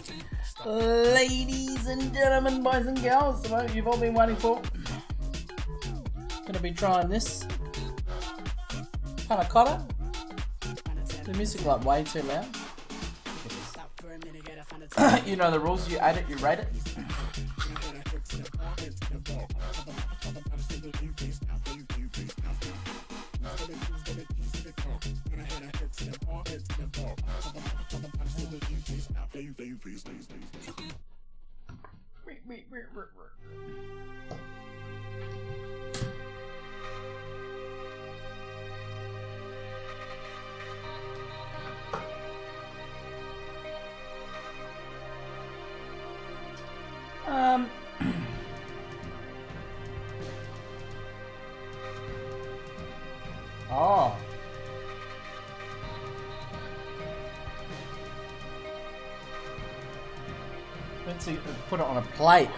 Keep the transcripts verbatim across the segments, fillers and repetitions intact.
Ladies and gentlemen, boys and girls, the moment you've all been waiting for. Gonna be trying this Panna Cotta. The music like way too loud. You know the rules, you ate it, you rate it. Um, oh. Let's see, put it on a plate.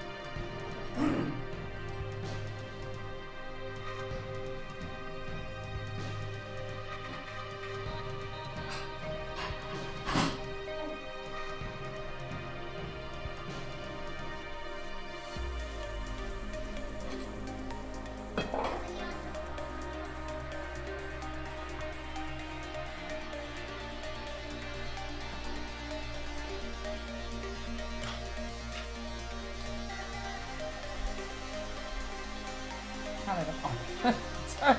Oh. Sorry.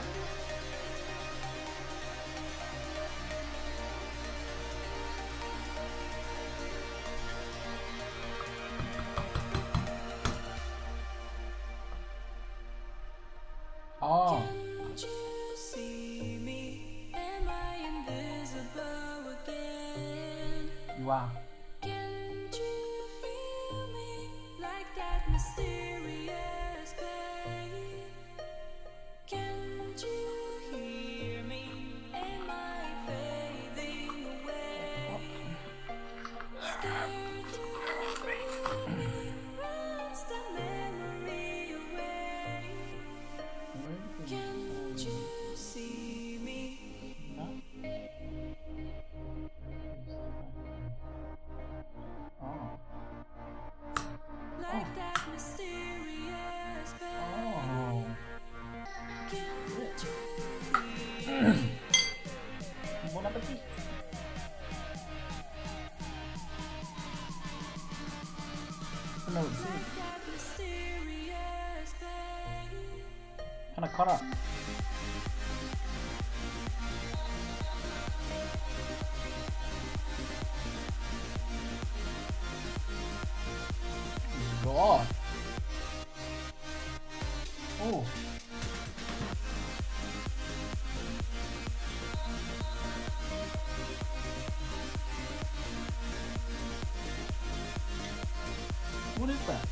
Oh. Can't you see me? Am I invisible again? You are. Can't you feel me like that mysterious pain? Can't you hear me? Am I fading away? Scared to leave me, runs the memory away. Can't you see me? Oh. Like that mysterious pain. Oh. Can't you hear me? Bon appétit. I know it's Like that mysterious pain. Panna Cotta. God. Oh. What is that?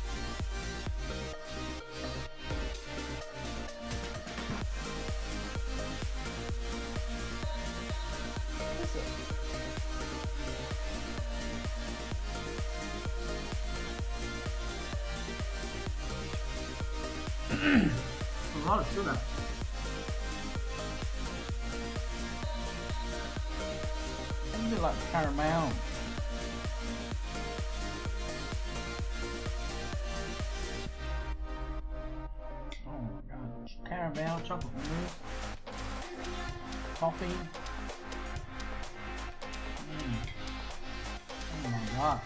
What is it? A lot of sugar. It's a bit like caramel. Oh my god. Caramel, chocolate mousse, coffee. Mm. Oh my god.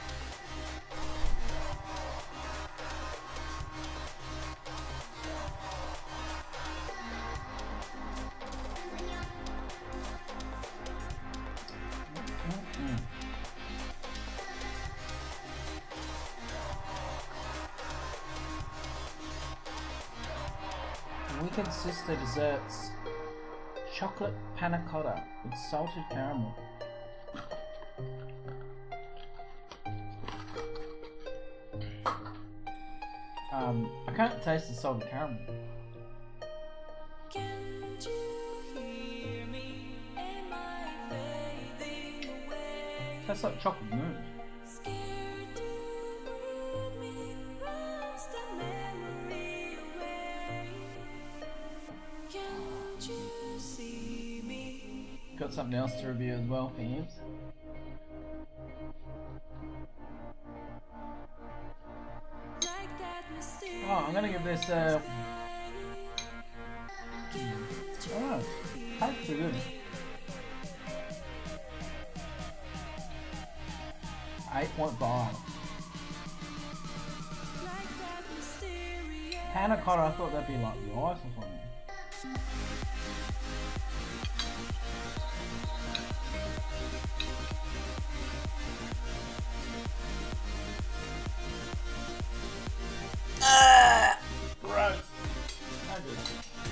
Mm-mm. Wicked Sister Desserts Chocolate Panna Cotta with salted caramel. Um, I can't taste the salted caramel. Can't you hear me? Am I fading away? Tastes like chocolate mousse. Scared to leave me, runs the memory away. Can't you see me? Got something else to review as well for you. I'm gonna give this uh I don't know. Tastes pretty good. eight point five. Panna Cotta, I thought that'd be like the ice or something. Ah! Gross. No good.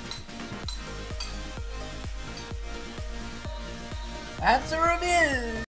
That's a review!